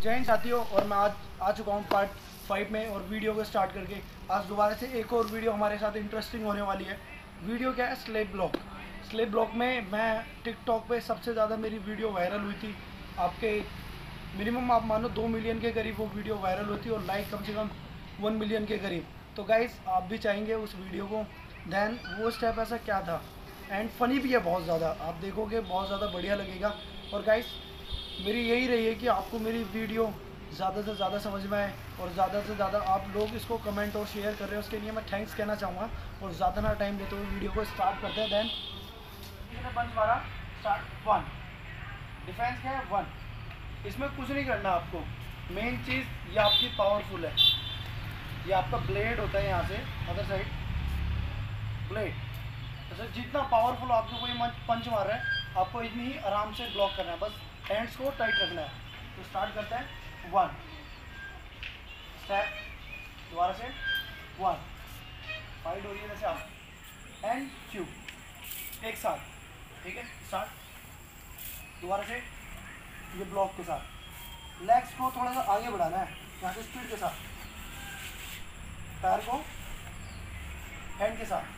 जय हिंद साथियों। और मैं आज आ चुका हूँ पार्ट 5 में, और वीडियो को स्टार्ट करके आज दोबारा से एक और वीडियो हमारे साथ इंटरेस्टिंग होने वाली है। वीडियो क्या है? Slab blog. स्लेब ब्लॉग में मैं टिकटॉक पे सबसे ज़्यादा मेरी वीडियो वायरल हुई थी। आपके मिनिमम आप मानो 2 मिलियन के करीब वो वीडियो वायरल हुई थी, और लाइक कम से कम 1 मिलियन के करीब। तो गाइस आप भी चाहेंगे उस वीडियो को। दैन वो स्टेप ऐसा क्या था, एंड फनी भी है बहुत ज़्यादा, आप देखोगे बहुत ज़्यादा बढ़िया लगेगा। और गाइस मेरी यही रही है कि आपको मेरी वीडियो ज़्यादा से ज़्यादा समझ में आए, और ज़्यादा से ज़्यादा आप लोग इसको कमेंट और शेयर कर रहे हैं, उसके लिए मैं थैंक्स कहना चाहूँगा। और ज़्यादा ना टाइम लेते हुए वीडियो को स्टार्ट करते हैं। दैन पंच मारा, स्टार्ट 1। डिफेंस क्या है? 1। इसमें कुछ नहीं करना आपको। मेन चीज़ ये आपकी पावरफुल है। ये आपका ब्लेड होता है, यहाँ से अदर साइड ब्लेड। जैसे जितना पावरफुल आपको कोई पंच मार रहा है, आपको इतनी ही आराम से ब्लॉक करना है, बस हैंड्स को टाइट रखना है। तो स्टार्ट करते हैं 1 स्टेप, दोबारा से 1 फाइट हो रही है जैसे आप, एंड क्यू एक साथ, ठीक है। स्टार्ट दोबारा से ये ब्लॉक के साथ। लेग्स को थोड़ा सा आगे बढ़ाना है, यहाँ से स्पीड के साथ, पैर को हैंड के साथ,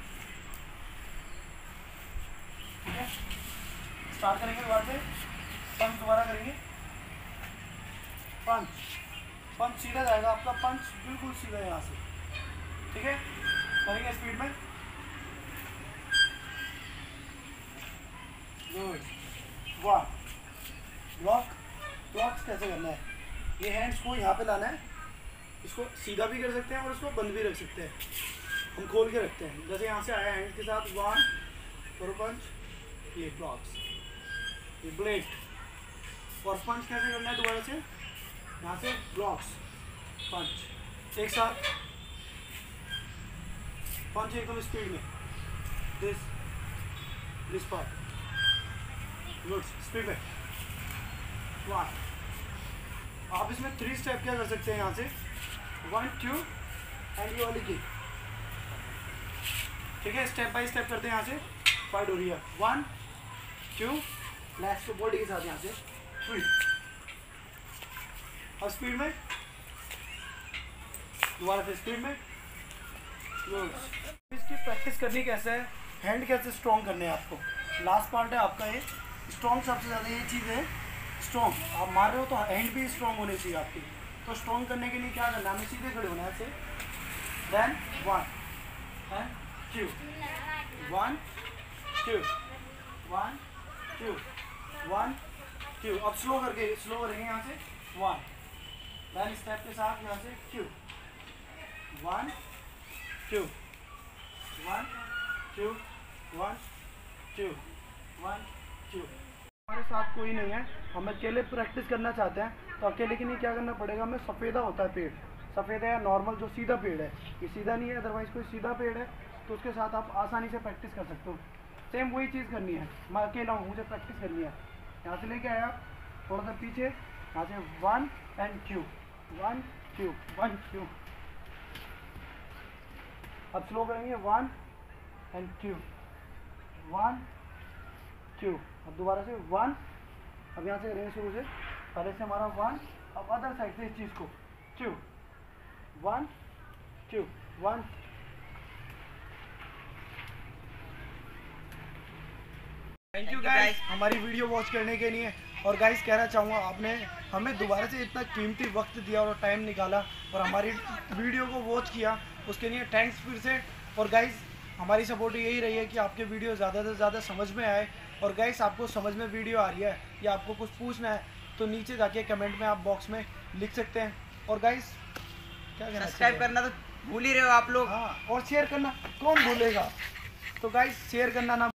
ठीक है। स्टार्ट करेंगे दोबारा से, पंच दोबारा करेंगे, पंच पंच सीधा जाएगा आपका, पंच बिल्कुल सीधा है यहाँ से, ठीक है। करेंगे स्पीड में, गुड। 1 ब्लॉक। ब्लॉक्स कैसे करना है? ये हैंड्स को यहाँ पे लाना है, इसको सीधा भी कर सकते हैं और इसको बंद भी रख सकते हैं। हम खोल के रखते हैं, जैसे यहाँ से आया हैंड्स के साथ 1 और पंच, ये ब्लॉक्स, ये ब्लेड। और पंच कैसे करना है? दोबारा से यहाँ से ब्लॉक्स, पंच एक साथ, पंच एकदम स्पीड में, दिस पार्ट, गुड, स्पीड में 1। आप इसमें 3 स्टेप क्या कर सकते हैं? यहाँ से 1 2 एंड ये वाली किक, ठीक है। स्टेप बाय स्टेप करते हैं। यहाँ से फाइट हो रही है, 1 2 लेग्स को बॉडी के साथ, यहाँ से 3, और स्पीड में दोबारा से स्पीड में। इसकी प्रैक्टिस करनी कैसे है, हैंड कैसे स्ट्रॉन्ग करने हैं आपको, लास्ट पार्ट है आपका ये। स्ट्रॉन्ग सबसे ज़्यादा ये चीज़ है, स्ट्रॉन्ग आप मार रहे हो तो हैंड भी स्ट्रॉन्ग होनी चाहिए आपकी। तो स्ट्रॉन्ग करने के लिए क्या करना है? हमें सीधे खड़े होना है ऐसे, देन 1 एंड 2 1 2 1 2 1 2। अब स्लो करके, स्लो करेंगे यहाँ से 1, देन स्टेप के साथ यहाँ से क्यू, 1 2 1 2 1 2 1 2। हमारे साथ कोई नहीं है, हम अकेले प्रैक्टिस करना चाहते हैं। तो अकेले के लिए क्या करना पड़ेगा? हमें सफ़ेदा होता है पेड़, सफ़ेदा या नॉर्मल जो सीधा पेड़ है, ये सीधा नहीं है, अदरवाइज़ कोई सीधा पेड़ है तो उसके साथ आप आसानी से प्रैक्टिस कर सकते हो। सेम वही चीज़ करनी है। मैं अकेला हूँ, मुझे प्रैक्टिस करनी है। यहाँ से लेके आया थोड़ा सा पीछे, यहाँ से 1 एंड क्यू, 1 2 1 2। अब स्लो करेंगे 1 एंड क्यू, 1 2। अब दोबारा से 1। अब यहाँ से करेंगे शुरू से, पहले से हमारा 1, अब अदर साइड से इस चीज़ को 2 1 2 1। थैंक यू गाइस हमारी वीडियो वॉच करने के लिए। और गाइस कहना चाहूँगा, आपने हमें दोबारा से इतना कीमती वक्त दिया और टाइम निकाला और हमारी वीडियो को वॉच किया, उसके लिए थैंक्स फिर से। और गाइस हमारी सपोर्ट यही रही है कि आपके वीडियो ज़्यादा से ज़्यादा समझ में आए। और गाइस आपको समझ में वीडियो आ रही है या आपको कुछ पूछना है तो नीचे जाके कमेंट में आप बॉक्स में लिख सकते हैं। और गाइस क्या कहना, सब्सक्राइब करना तो भूल ही रहे हो आप लोग। हाँ, और शेयर करना कौन भूलेगा। तो गाइस शेयर करना ना